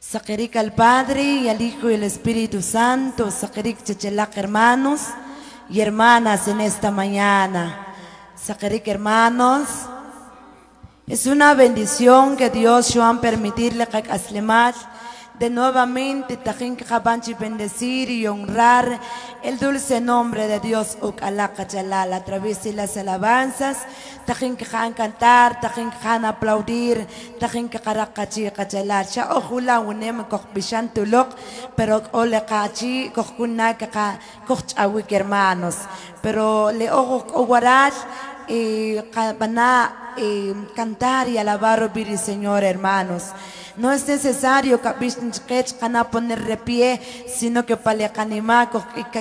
Saqueric al Padre y al Hijo y al Espíritu Santo. Saqueric chechelac, hermanos y hermanas, en esta mañana. Saqueric, hermanos, es una bendición que Dios nos ha permitido de nuevamente bendecir y honrar el dulce nombre de Dios a través de las alabanzas. Cantar, aplaudir, pero hermanos, pero le cantar y alabar al Señor, hermanos. No es necesario que poner de pie, sino que para animar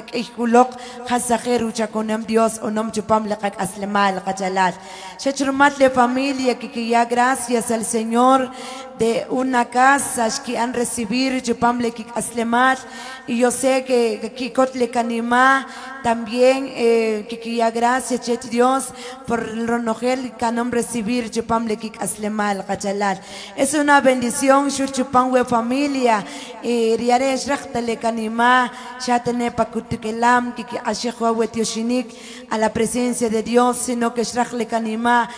con Dios o no chupam le aslemal cachalar. Shechurmat familia que ya gracias al Señor de una casa que han recibido chupam le aslemal, y yo sé que le canima también que ya gracias Dios por el ronogel que han recibido chupam le aslemal cachalar. Es una bendición. Chupam familia riare le canima ya tener pakutikelam que a la presencia de Dios, sino que le canima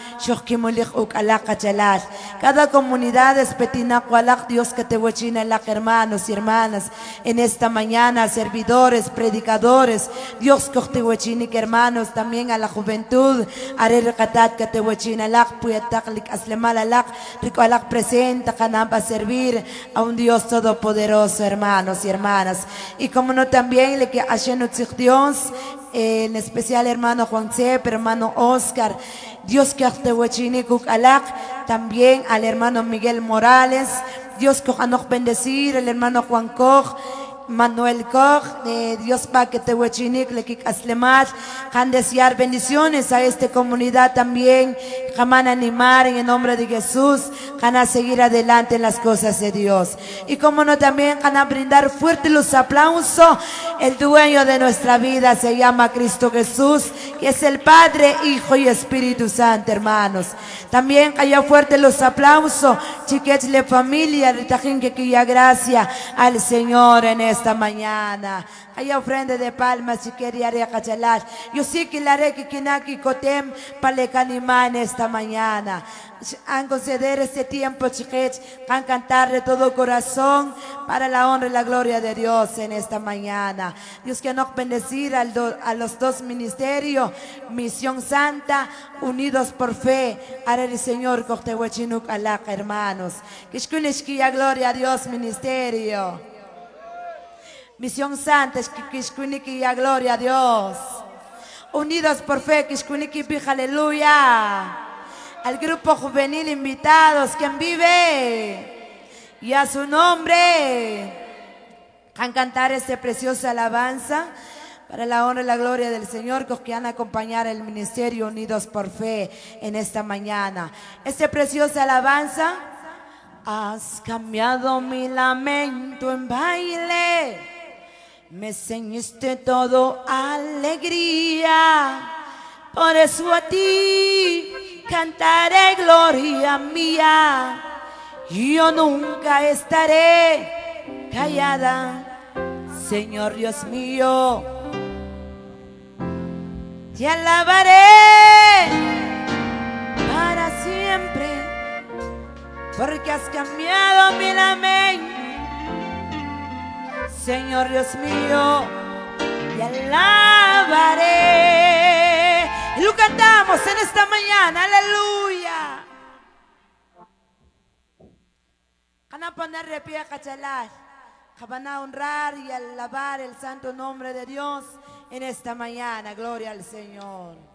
cada comunidad es petina Dios que te huachina hermanos y hermanas en esta mañana, servidores, predicadores, Dios que te huachinik, hermanos, también a la juventud are katat que te huachina lak puyatak aslemal alak rico alak presenta canapa servir a un Dios todopoderoso, hermanos y hermanas. Y como no, también le que Dios, en especial hermano Juan Cep, hermano Oscar, Dios que te huachinikuk alak, también al hermano Miguel Morales, Dios que nos bendecir, el hermano Juan Koch, Manuel Koch, Dios para que te huachinik le kik aslemat, han desear bendiciones a esta comunidad también, jamán animar en el nombre de Jesús, van seguir adelante en las cosas de Dios. Y como no, también van brindar fuertes los aplausos, el dueño de nuestra vida se llama Cristo Jesús, que es el Padre, Hijo y Espíritu Santo, hermanos. También haya fuertes los aplausos, chiquets le familia, que ya gracia al Señor en esta mañana. Hay ofrenda de palmas si quería recachalar. Yo sí que la haré que kinaki cotem para canimar en esta mañana. Han conceder este tiempo, chiquets, han cantar de todo corazón para la honra y la gloria de Dios en esta mañana. Dios que nos bendecir a los dos ministerios, Misión Santa, Unidos por Fe, haré el Señor Cortehuachinuk Alak, hermanos. Que gloria a Dios, ministerio. Misión Santa, que gloria a Dios. Unidos por Fe, que aleluya. Al grupo juvenil invitados, quien vive y a su nombre a cantar esta preciosa alabanza para la honra y la gloria del Señor, que van a acompañar el ministerio Unidos por Fe en esta mañana. Esta preciosa alabanza: has cambiado mi lamento en baile, me ceñiste todo alegría, por eso a ti cantaré gloria mía, yo nunca estaré callada, Señor Dios mío, te alabaré para siempre, porque has cambiado mi lamento, Señor Dios mío, te alabaré. Y lo cantamos en esta mañana, aleluya. Van a poner de pie a cachalar, van a honrar y alabar el santo nombre de Dios en esta mañana, gloria al Señor.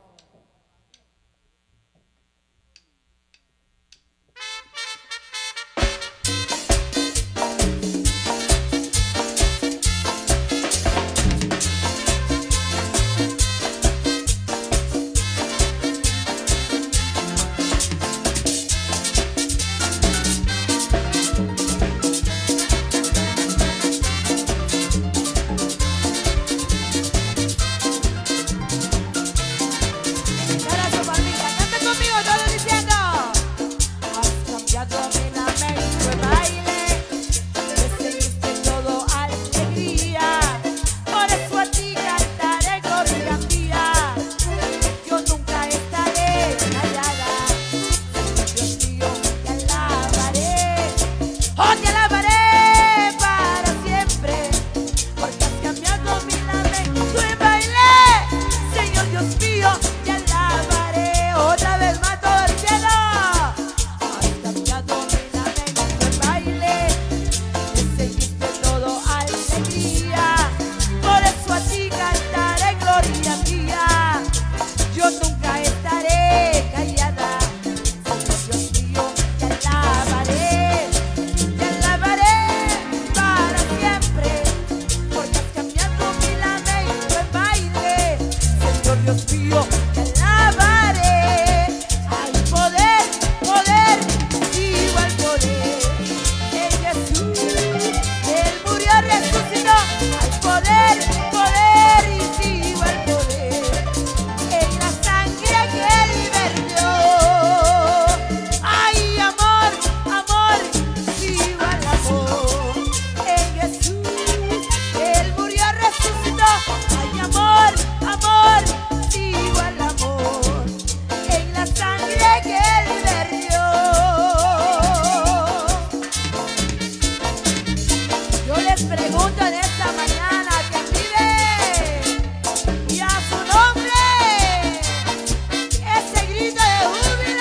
les pregunto en esta mañana quién vive y a su nombre ese grito de júbilo.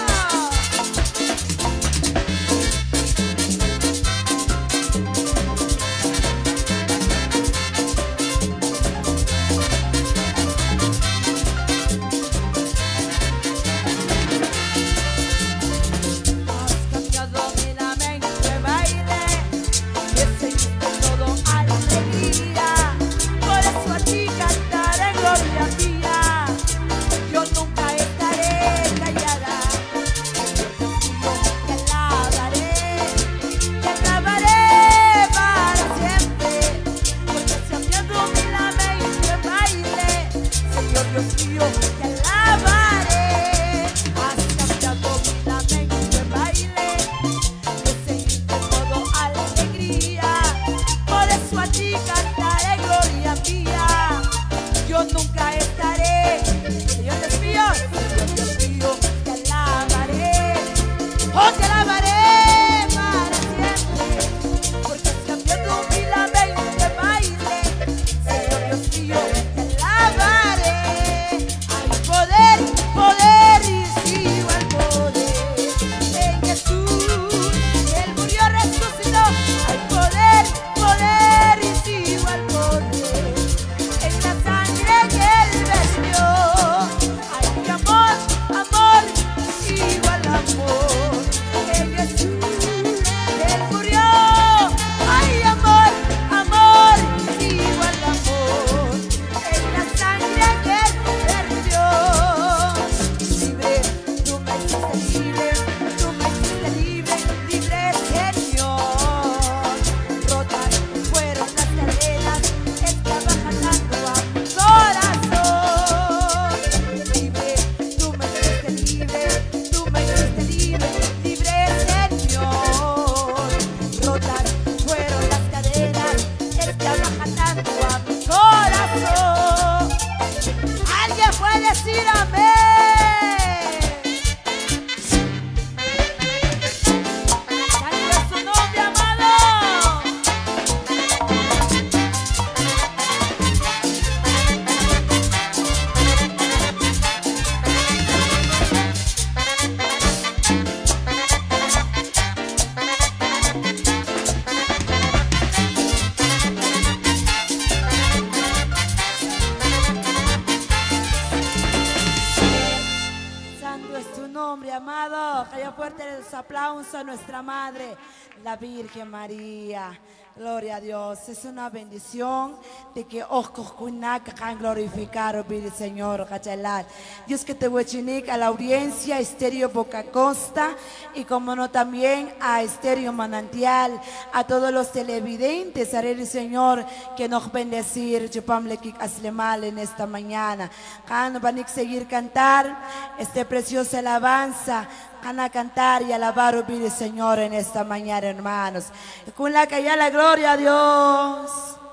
Amado, que haya fuerte los aplausos a nuestra Madre, la Virgen María. Gloria a Dios, es una bendición de que ojos can glorificar el Señor, cachalar. Dios que te huechinik a la audiencia, Estéreo Boca Costa y como no también a Estéreo Manantial, a todos los televidentes, haré el Señor que nos bendecir, chupamle kik aslemal en esta mañana. Can van a seguir cantar este preciosa alabanza. Van a cantar y alabar al Señor en esta mañana, hermanos. Con la que ya la gloria a Dios.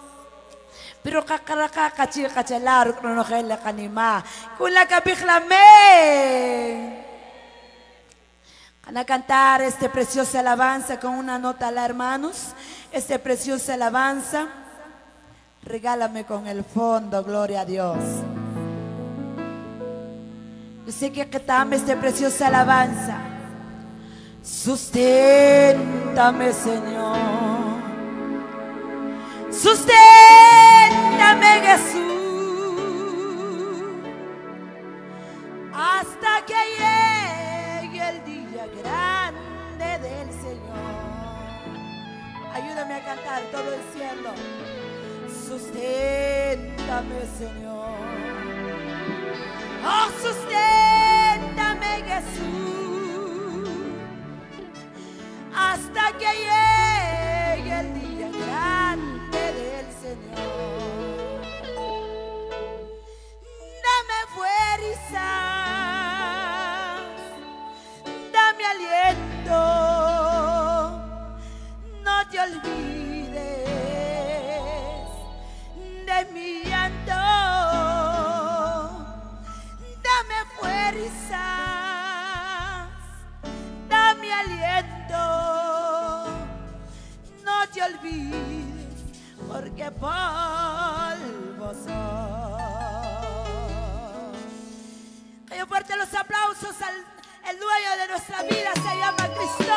Pero cacaraka cachilar no la canima. Con la que pijlame. Van a cantar este preciosa alabanza con una nota, hermanos. Este preciosa alabanza. Regálame con el fondo, gloria a Dios. Yo sé que cantamos esta preciosa alabanza. Susténtame, Señor. Susténtame, Jesús. Hasta que llegue el día grande del Señor. Ayúdame a cantar todo el cielo. Susténtame, Señor. Oh, susténtame, Jesús, hasta que llegue el día grande del Señor. Dame fuerzas, dame aliento, no te olvides de mi llanto. Dame fuerzas, dame aliento, no te olvides porque polvo soy. Que yo fuerte los aplausos al el dueño de nuestra vida, se llama Cristo.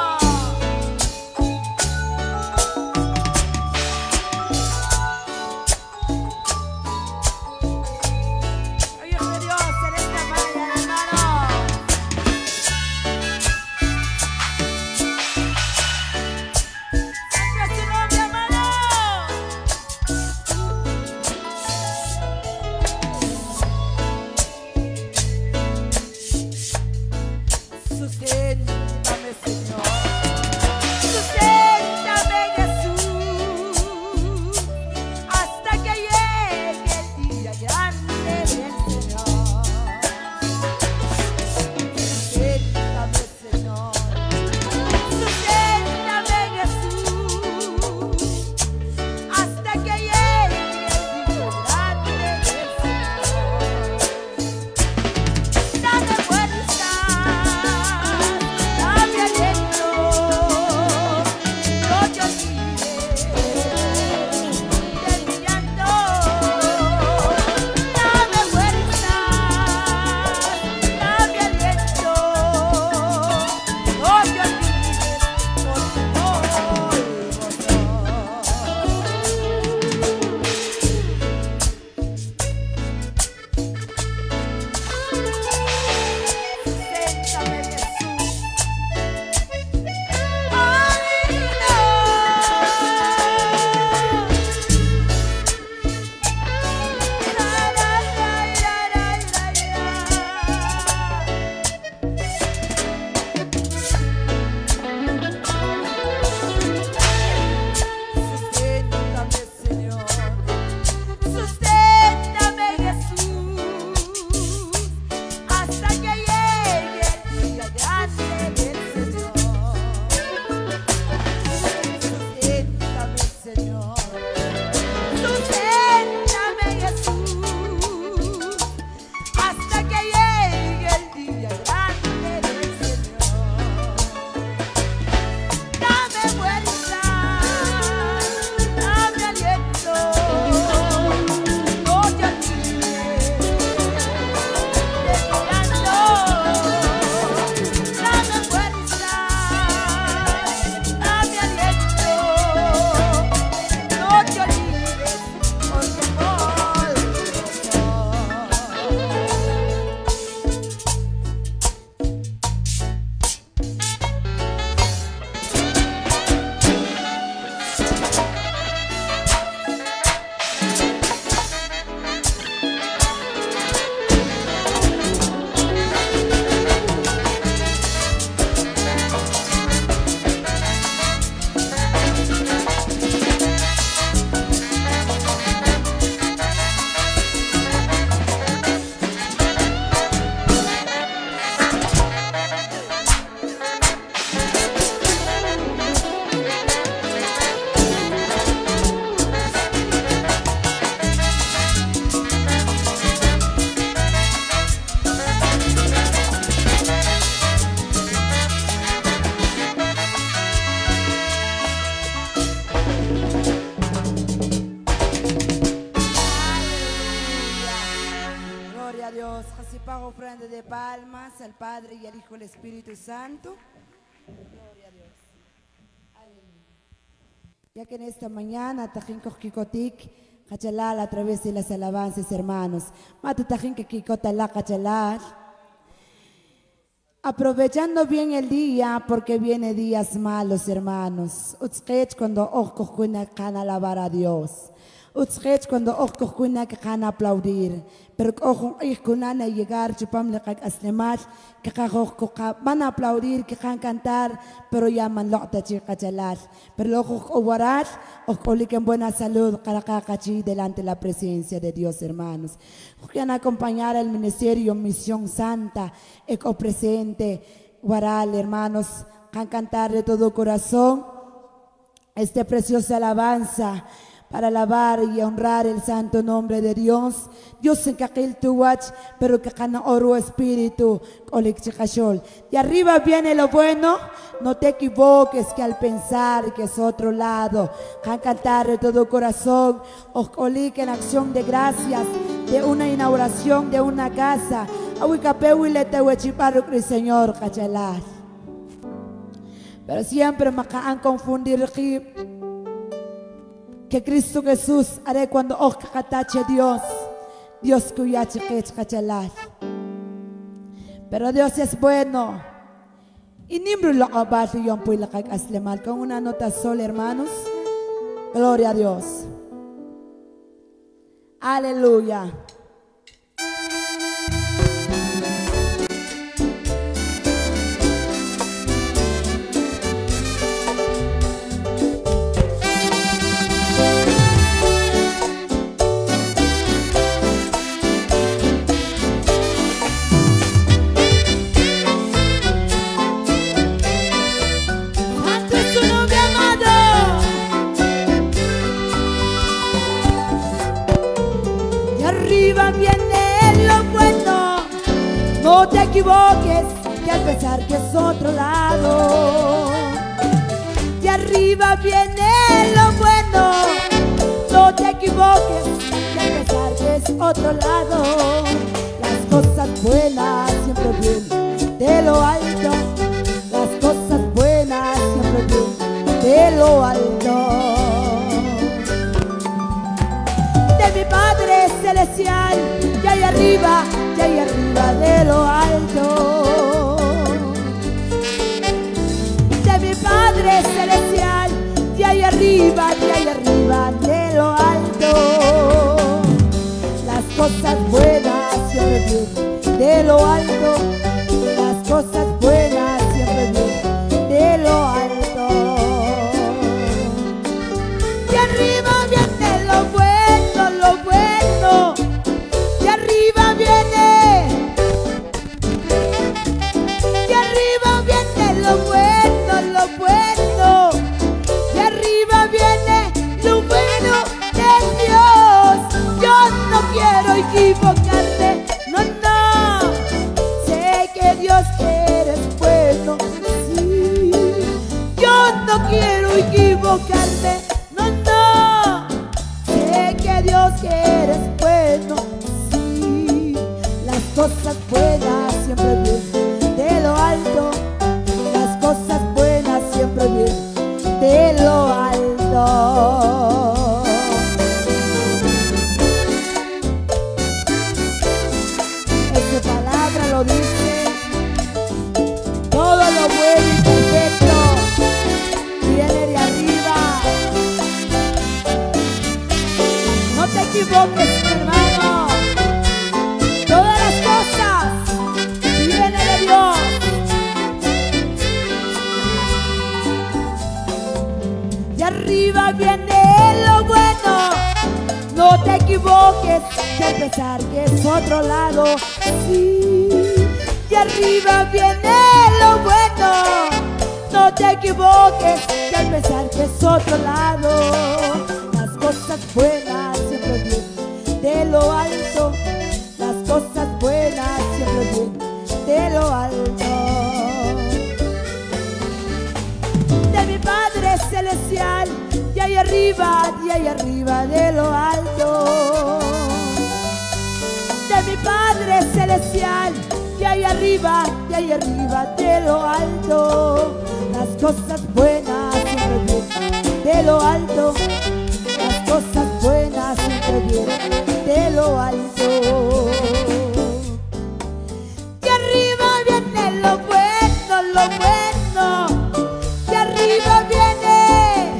Susténtame, Señor. Susténtame, Jesús, hasta que llegue el día grande del Señor. Susténtame, Señor. Susténtame, Jesús, hasta que llegue el día grande del Señor. Dame fuerza. Ofrenda de palmas al Padre y al Hijo y al Espíritu Santo. Gloria a Dios. Aleluya. Ya que en esta mañana tajinko kikotik cachalal a través de las alabanzas, hermanos. Matu tajinko kikotala cachalal. Aprovechando bien el día porque viene días malos, hermanos. Utskech cuando ojos kuna can alabar a Dios. Utskech cuando ojos kuna can aplaudir. Pero ojo, kunana llegar chupam le kak aslemat que van a aplaudir, que van a cantar, pero llaman lota chicachalar. Pero ojos owarat, ojos en buena salud, caracakachi delante de la presencia de Dios, hermanos. Quieren acompañar al ministerio Misión Santa, eco presente, guaral, hermanos, can cantar de todo corazón esta preciosa alabanza para alabar y honrar el santo nombre de Dios. Dios en kakil tuwach, pero que cana oro espíritu, de arriba viene lo bueno, no te equivoques que al pensar que es otro lado, can cantar de todo corazón, os colique en acción de gracias, de una inauguración de una casa, Señor, cachalar. Pero siempre me han confundido que Cristo Jesús haré cuando os catache Dios cuyache que cachalar. Pero Dios es bueno. Y nimbro lo abajo y un puila que aslemal con una nota sola, hermanos. Gloria a Dios. Aleluya. Viene lo bueno, no te equivoques, que al pensar que es otro lado. De arriba viene lo bueno, no te equivoques, que al pensar que es otro lado. Las cosas buenas siempre vienen de lo alto, las cosas buenas siempre vienen de lo alto. Mi Padre Celestial, ya hay arriba de lo alto. De mi Padre Celestial, ya hay arriba de lo alto. Las cosas buenas siempre vienen de lo alto. Las cosas buenas siempre vienen de lo alto. De arriba viene lo bueno. De arriba viene lo bueno, de arriba viene lo bueno de Dios. Yo no quiero equivocarme, no, sé que Dios eres bueno, sí. Yo no quiero equivocarme, no, sé que Dios eres bueno, sí. Las cosas buenas siempre vienen de lo alto. Las cosas buenas siempre vienen de lo alto. Esta palabra lo dice. Todo lo bueno y perfecto viene de arriba. No te equivoques, mi hermano. Todas las cosas vienen de Dios. De arriba viene lo bueno, no te equivoques, que al pensar que es otro lado, sí. De arriba viene lo bueno, no te equivoques, que al pensar que es otro lado. Las cosas buenas siempre vienen de lo alto, las cosas buenas siempre vienen de lo alto. De mi Padre Celestial, de ahí arriba de lo alto. De mi Padre Celestial, de ahí arriba de lo alto. Las cosas buenas siempre vienen de lo alto. Las cosas buenas siempre vienen de lo alto. De arriba viene lo bueno, lo bueno. De arriba viene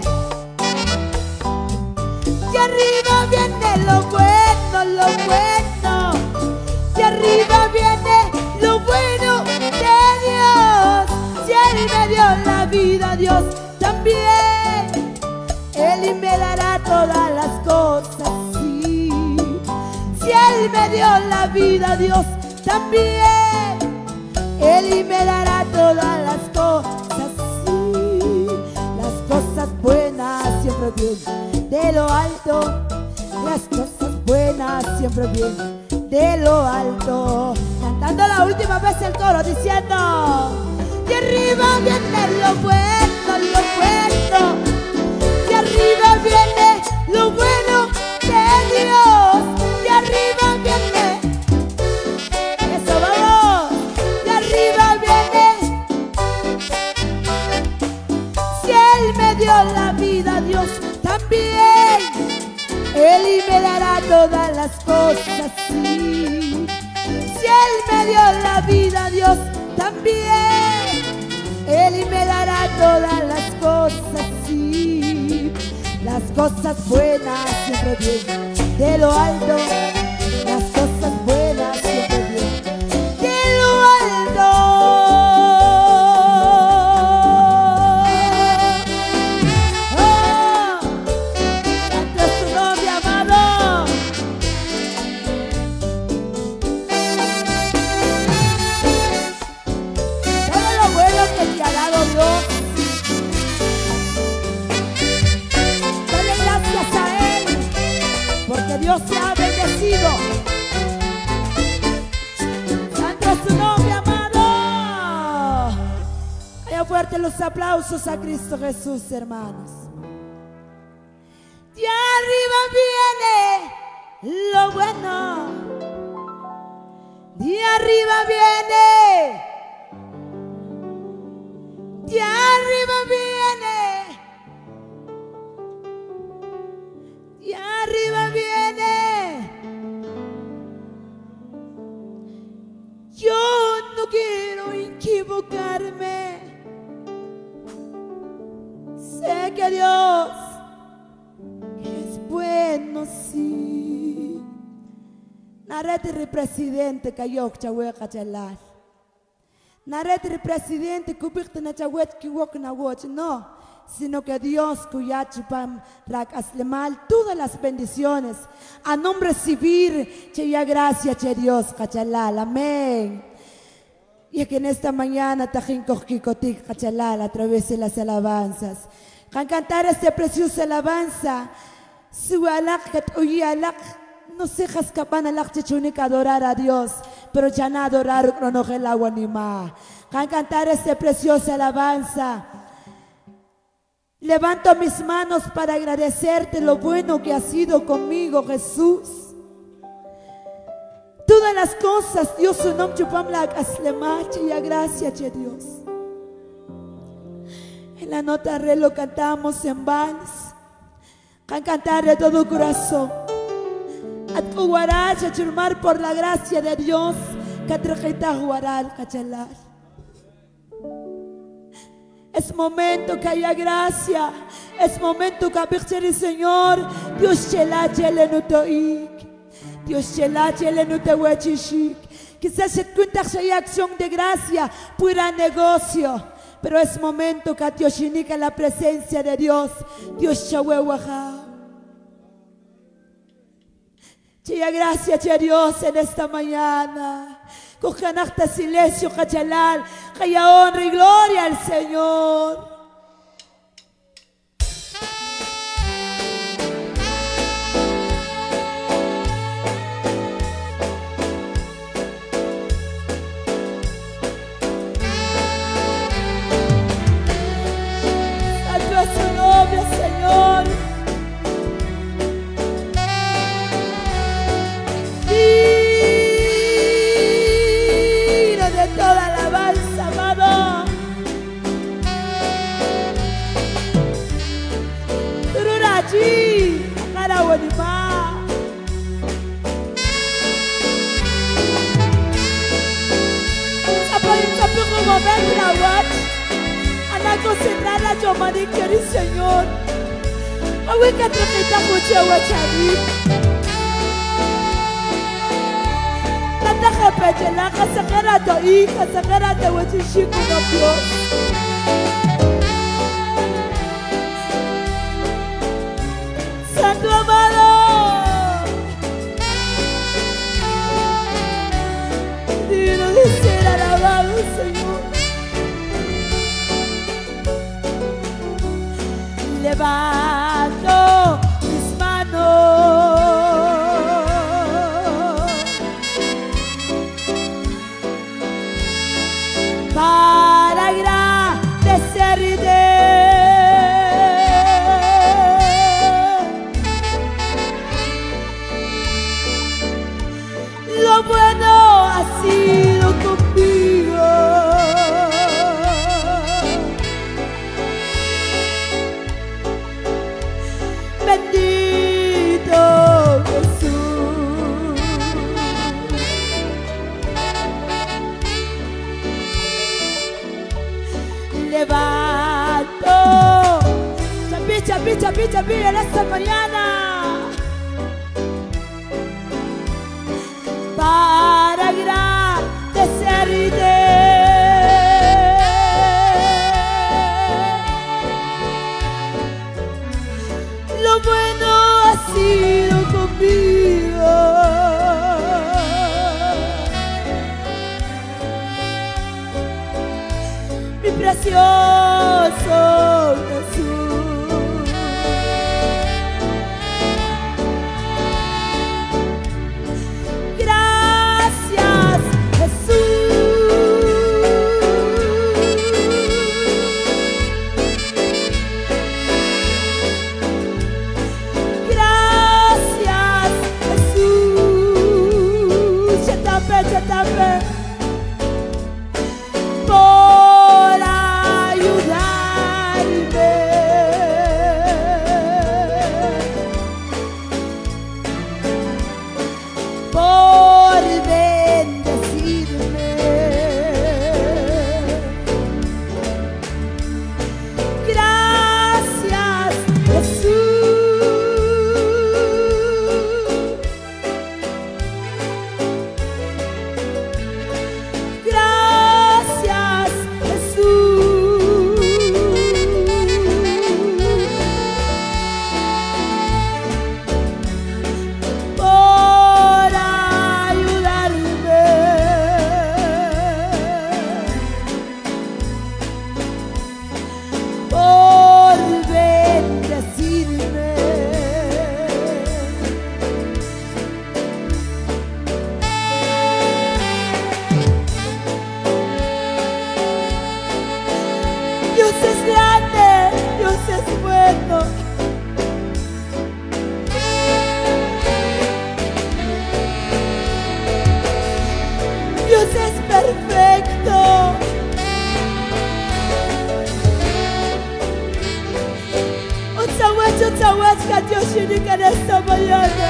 lo bueno, lo bueno. De arriba viene lo bueno de Dios. Si Él me dio la vida, Dios también. Él me dará todas las cosas, sí. Si Él me dio la vida, Dios también. Él me dará todas las cosas, sí. Las cosas buenas siempre vienen de lo alto. Las cosas buenas siempre vienen de lo alto. Cantando la última vez el coro diciendo: de arriba viene lo bueno, lo bueno. De arriba viene lo bueno de Dios. De arriba viene, eso vamos. De arriba viene. Si Él me dio la vida, Dios también. Él y me dará todas las cosas, sí. Si Él me dio la vida, Dios también. Él y me dará todas las cosas, sí. Las cosas buenas siempre vienen de lo alto. Las cosas buenas siempre vienen de lo alto. Dios te ha bendecido. Santo es su nombre, amado. Haya fuerte los aplausos a Cristo Jesús, hermanos. De arriba viene lo bueno. De arriba viene. De arriba viene. De arriba viene. Yo no quiero equivocarme. Sé que Dios es bueno, sí. Narete presidente kayok chawe kachalar. Narete presidente kubikta na chawet kiwok na watch. No. Sino que Dios kuyachupam rak aslemal todas las bendiciones a nombre civil, cheya gracia che Dios kachalal, amén. Y que en esta mañana tajin kikotik kachalal a través de las alabanzas, can cantar este preciosa alabanza, su alak kat uyi alak, no se jascapan alak chechunik adorar a Dios, pero ya no adorar cronogel agua ni más. Can cantar este preciosa alabanza. Levanto mis manos para agradecerte lo bueno que has sido conmigo, Jesús. Todas las cosas, Dios su nombre chupam la aslemache y a gracia, Dios. En la nota re lo cantamos en vals. Can cantar de todo corazón. At kuwaracha churmar por la gracia de Dios. Katrejita huaral kachalar. Es momento que haya gracia. Es momento que apercibir, Señor. Dios chela chele no toik. Dios chela chele no te huachishik. Quizás se cuenta que hay acción de gracia, pura negocio. Pero es momento que Dios indica la presencia de Dios. Dios chahuehuaja. Chaya gracia, che Dios, en esta mañana. Cojan hasta silencio, cachalal, haya honra y gloria al Señor. Santo es su nombre, Señor. Toda alabanza, amado. Tururachi, Karawanima. Sapos un momento la watch. Ana concentrar la llamada que el Señor. Awe que trepita mucho wachari. La casajera de hija, casajera de huachichico no Dios. Santo amado, digno de ser alabado, Señor. Levanto bendito Jesús. Levanto, chapi, en esta mañana para agradecerte. Lo bueno ha sido conmigo. Mi precioso Jesús. Gracias, Jesús. Gracias, Jesús. Je t'appelle por ayudarme, por bendecirme. Gracias, Jesús. Gracias, Jesús. Por ayudarme, por bendecirme. Dios es grande, Dios es bueno. Dios es perfecto. Utawachka Dios unika en esta mañana.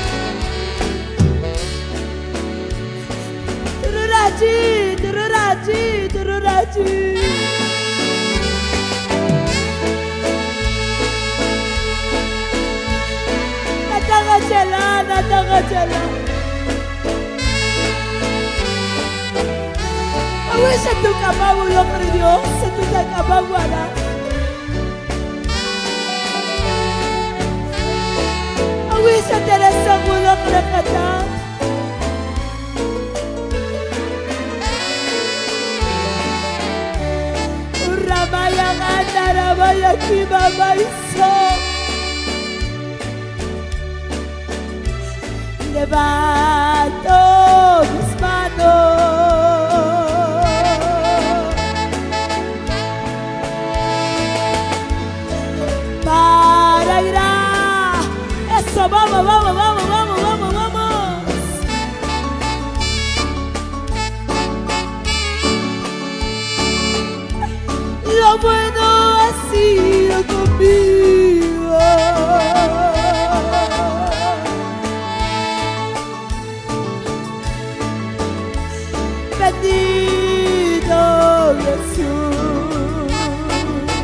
Tururachi. Natangachala. Awi sa tu kabawu yung Dios, sa tu kabawu anak. Awi sa Teresa ulok na kata. Uramaya ngata, ramaya kibaba iso. Levanto mis manos para eso, vamos. Lo bueno ha sido conmigo. Bendito Jesús.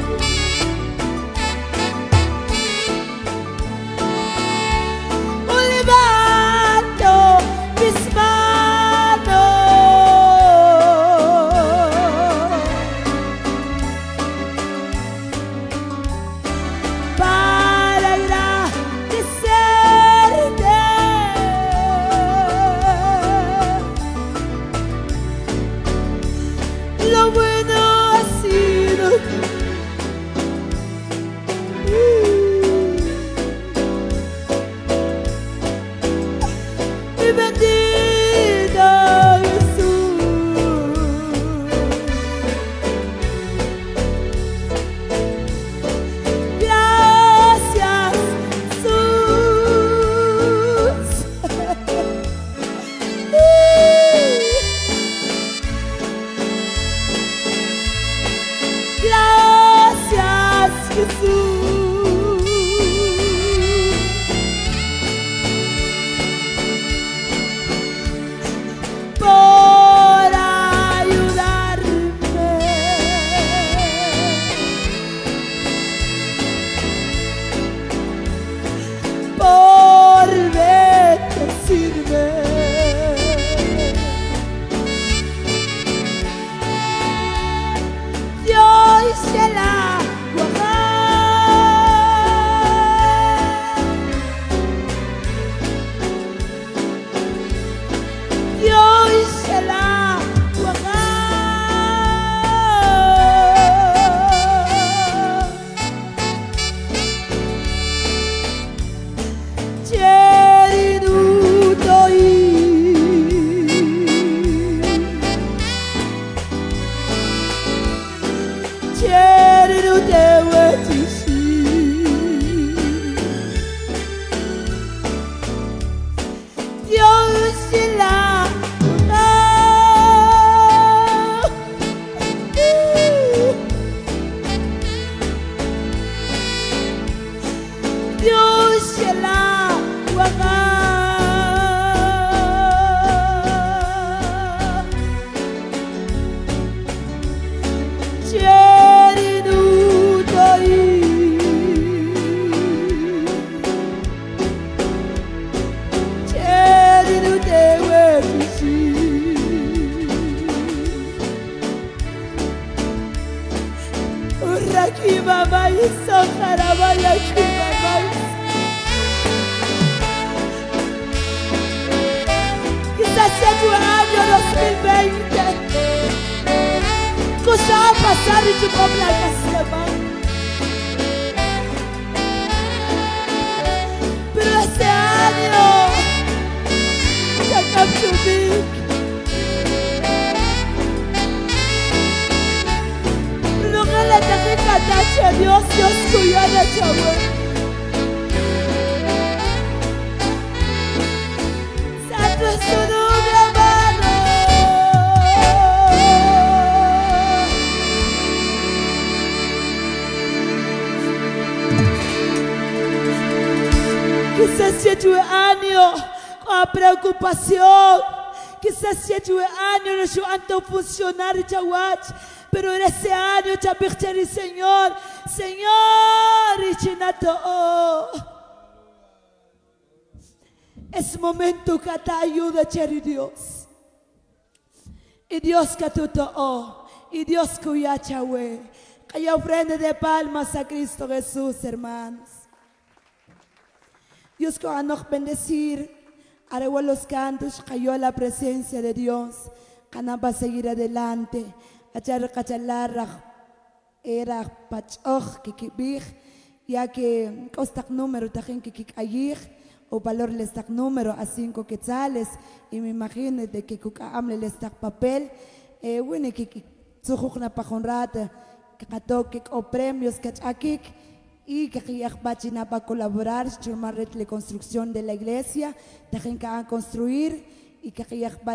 Un shela waga Cherinu doi Cherinu dewe kishi Uraki mama iso karabaya ki mama Quizás sea tu año 2020 Cosa va a pasar y tu cobra la semana Pero este año ya cambió mi Pero que le tengo que dar a Dios cuya de chavo Santo es tu nombre amado Quizás sea tu año con preocupación, quizás sea tu año no su anto funcionar chawach, pero en ese año te apertir el Señor, y chinato es momento que te ayuda cher Dios, y Dios que tú y Dios que ya chahue, que ya ofrenda de palmas a Cristo Jesús, hermanos. Dios que va a nos bendecir, haré los cantos, cayó la presencia de Dios, que nos va a seguir adelante, achar cachalar, era pachoj, kikibig, ya que costak número, tajen kikayig, o valor les tak número a 5 quetzales, y me imagino de que kukaamle les tak papel, bueno, que sujuk na pajonrata, que katokik o premios, kachakik, y que va a colaborar en la construcción de la iglesia, también que van a construir y que